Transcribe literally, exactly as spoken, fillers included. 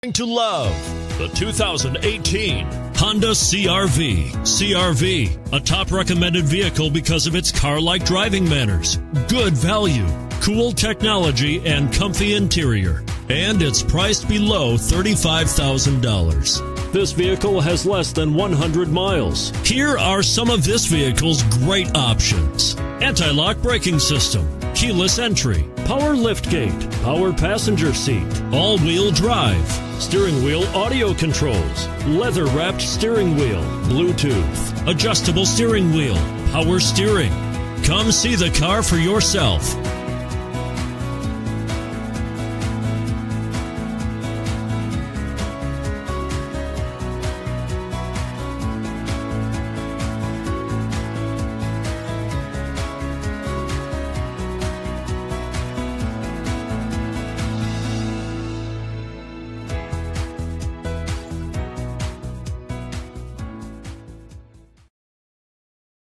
To love the two thousand eighteen Honda C R V. C R V, a top recommended vehicle because of its car-like driving manners, good value, cool technology, and comfy interior. And it's priced below thirty-five thousand dollars. This vehicle has less than one hundred miles. Here are some of this vehicle's great options: anti-lock braking system, keyless entry, power liftgate, power passenger seat, all-wheel drive, steering wheel audio controls, leather-wrapped steering wheel, Bluetooth, adjustable steering wheel, power steering. Come see the car for yourself.